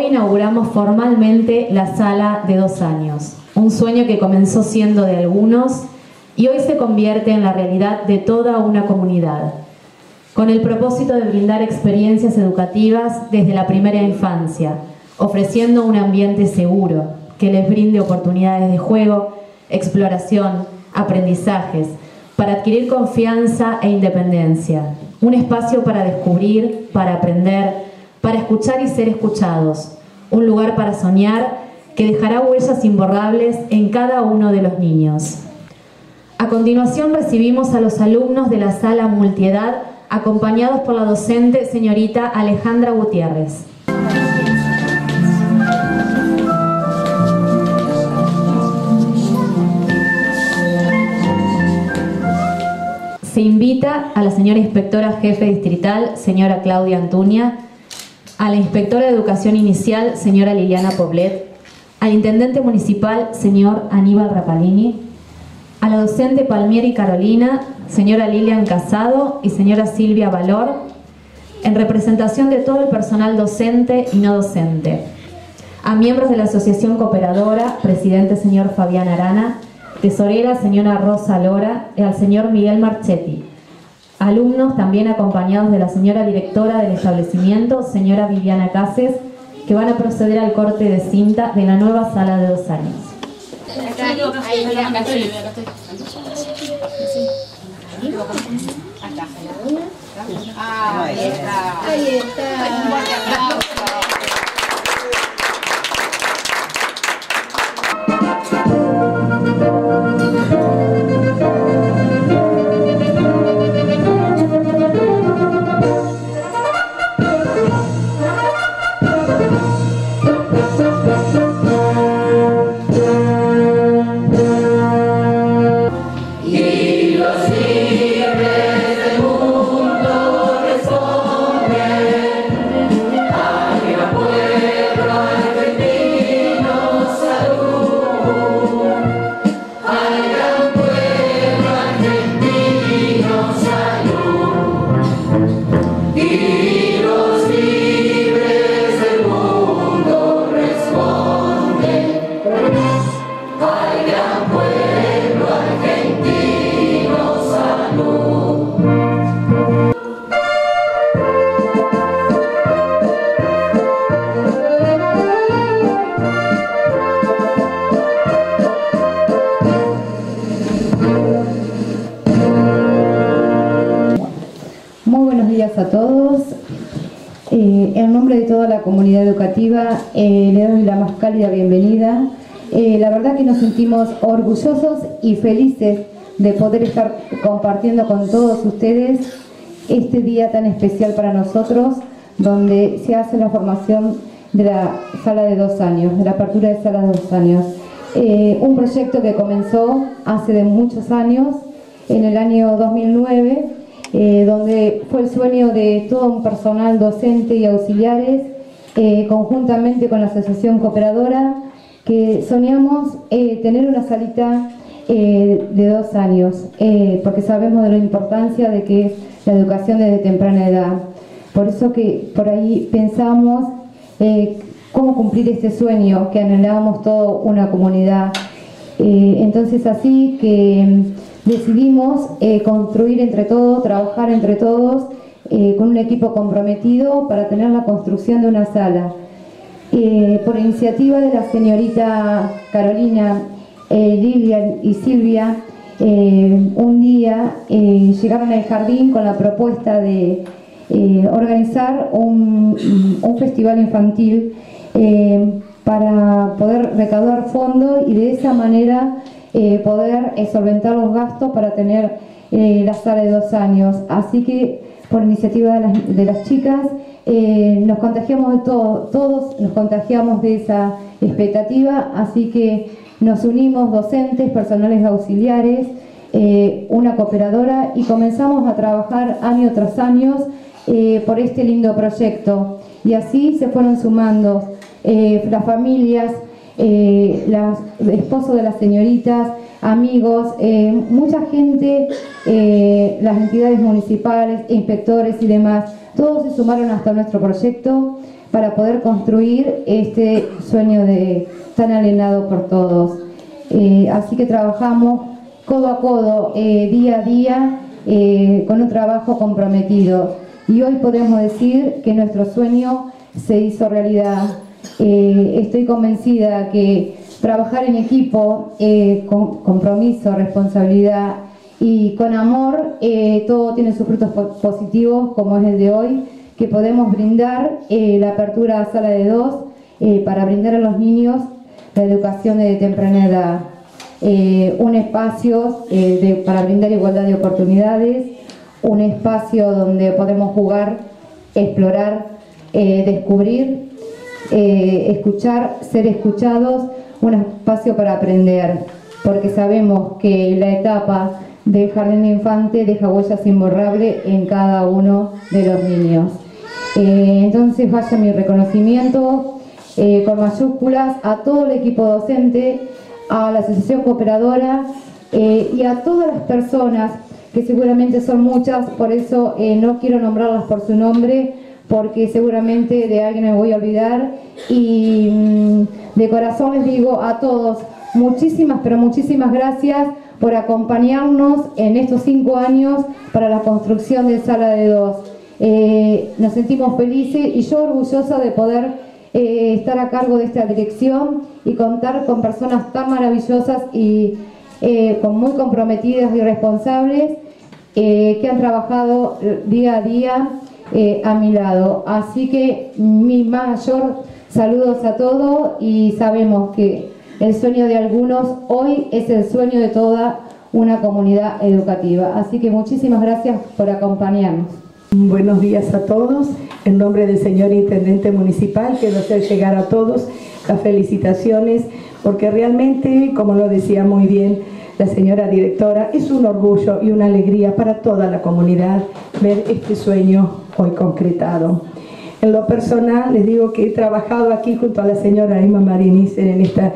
inauguramos formalmente la sala de 2 años, un sueño que comenzó siendo de algunos y hoy se convierte en la realidad de toda una comunidad, con el propósito de brindar experiencias educativas desde la primera infancia, ofreciendo un ambiente seguro que les brinde oportunidades de juego, exploración, aprendizajes, para adquirir confianza e independencia, un espacio para descubrir, para aprender, para escuchar y ser escuchados, un lugar para soñar que dejará huellas imborrables en cada uno de los niños. A continuación recibimos a los alumnos de la sala multiedad, acompañados por la docente señorita Alejandra Gutiérrez. Se invita a la señora inspectora jefe distrital, señora Claudia Antuña, a la inspectora de educación inicial, señora Liliana Poblet, al intendente municipal, señor Aníbal Rapalini, a la docente Palmieri Carolina, señora Lilian Casado y señora Silvia Valor, en representación de todo el personal docente y no docente, a miembros de la Asociación Cooperadora, presidente señor Fabián Arana, tesorera señora Rosa Lora y al señor Miguel Marchetti, alumnos también acompañados de la señora directora del establecimiento, señora Viviana Cases, que van a proceder al corte de cinta de la nueva sala de 2 años. Ahí está. A todos. En nombre de toda la comunidad educativa le doy la más cálida bienvenida. La verdad que nos sentimos orgullosos y felices de poder estar compartiendo con todos ustedes este día tan especial para nosotros, donde se hace la formación de la sala de 2 años, de la apertura de sala de 2 años. Un proyecto que comenzó hace de muchos años, en el año 2009, donde fue el sueño de todo un personal docente y auxiliares, conjuntamente con la Asociación Cooperadora, que soñamos tener una salita de 2 años, porque sabemos de la importancia de que es la educación desde temprana edad. Por eso que por ahí pensamos cómo cumplir este sueño que anhelábamos toda una comunidad. Entonces así que decidimos construir entre todos, trabajar entre todos, con un equipo comprometido para tener la construcción de una sala. Por iniciativa de la señorita Carolina, Lilian y Silvia, un día llegaron al jardín con la propuesta de organizar un festival infantil para poder recaudar fondos y de esa manera poder solventar los gastos para tener la sala de 2 años. Así que por iniciativa de las chicas nos contagiamos de todos nos contagiamos de esa expectativa, así que nos unimos docentes, personales auxiliares, una cooperadora y comenzamos a trabajar año tras año por este lindo proyecto, y así se fueron sumando las familias, los esposos de las señoritas, amigos, mucha gente, las entidades municipales, inspectores y demás. Todos se sumaron hasta nuestro proyecto para poder construir este sueño tan anhelado por todos. Así que trabajamos codo a codo, día a día, con un trabajo comprometido. Y hoy podemos decir que nuestro sueño se hizo realidad. Estoy convencida que trabajar en equipo, con compromiso, responsabilidad y con amor, todo tiene sus frutos positivos, como es el de hoy, que podemos brindar la apertura a Sala de Dos para brindar a los niños la educación de temprana edad. Un espacio para brindar igualdad de oportunidades, un espacio donde podemos jugar, explorar, descubrir, escuchar, ser escuchados, un espacio para aprender, porque sabemos que la etapa del jardín de infante deja huellas imborrables en cada uno de los niños. Entonces vaya mi reconocimiento con mayúsculas a todo el equipo docente, a la asociación cooperadora y a todas las personas, que seguramente son muchas, por eso no quiero nombrarlas por su nombre, porque seguramente de alguien me voy a olvidar, y de corazón les digo a todos, muchísimas, pero muchísimas gracias por acompañarnos en estos 5 años para la construcción de Sala de Dos. Nos sentimos felices y yo orgullosa de poder estar a cargo de esta dirección y contar con personas tan maravillosas y muy comprometidas y responsables que han trabajado día a día a mi lado. Así que mi mayor saludos a todos, y sabemos que el sueño de algunos hoy es el sueño de toda una comunidad educativa. Así que muchísimas gracias por acompañarnos. Buenos días a todos. En nombre del señor Intendente Municipal, quiero hacer llegar a todos las felicitaciones, porque realmente, como lo decía muy bien la señora directora, es un orgullo y una alegría para toda la comunidad ver este sueño hoy concretado. En lo personal, les digo que he trabajado aquí junto a la señora Emma Marinícer en esta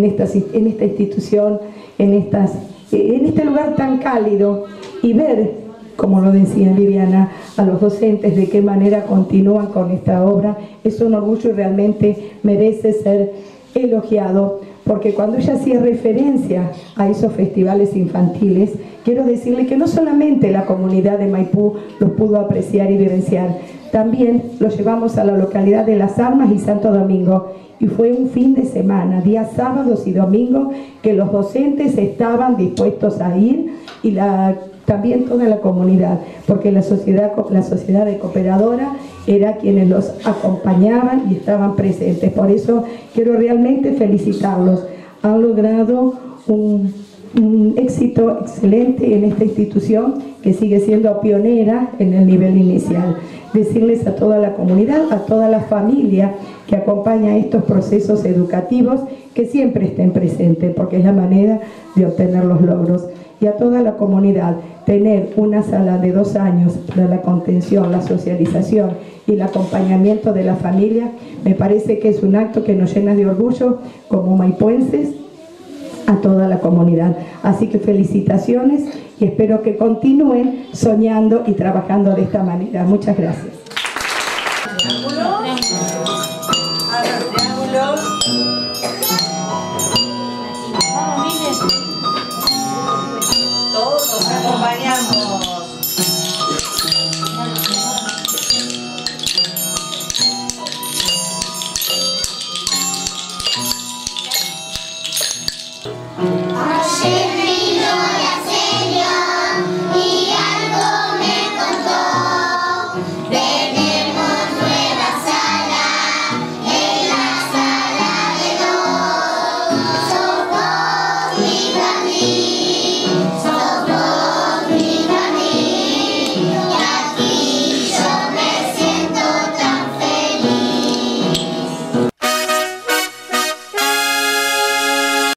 institución, en este lugar tan cálido, y ver, como lo decía Viviana, a los docentes de qué manera continúan con esta obra, es un orgullo y realmente merece ser elogiado, porque cuando ella hacía referencia a esos festivales infantiles, quiero decirle que no solamente la comunidad de Maipú los pudo apreciar y vivenciar, también los llevamos a la localidad de Las Armas y Santo Domingo, y fue un fin de semana, días sábados y domingos, que los docentes estaban dispuestos a ir, y también toda la comunidad, porque la sociedad de cooperadora era quienes los acompañaban y estaban presentes. Por eso quiero realmente felicitarlos. Han logrado un éxito excelente en esta institución, que sigue siendo pionera en el nivel inicial. Decirles a toda la comunidad, a toda la familia que acompaña estos procesos educativos, que siempre estén presentes, porque es la manera de obtener los logros. Y a toda la comunidad, tener una sala de 2 años para la contención, la socialización y el acompañamiento de la familia, me parece que es un acto que nos llena de orgullo como maipuenses a toda la comunidad. Así que felicitaciones y espero que continúen soñando y trabajando de esta manera. Muchas gracias. Todos acompañamos.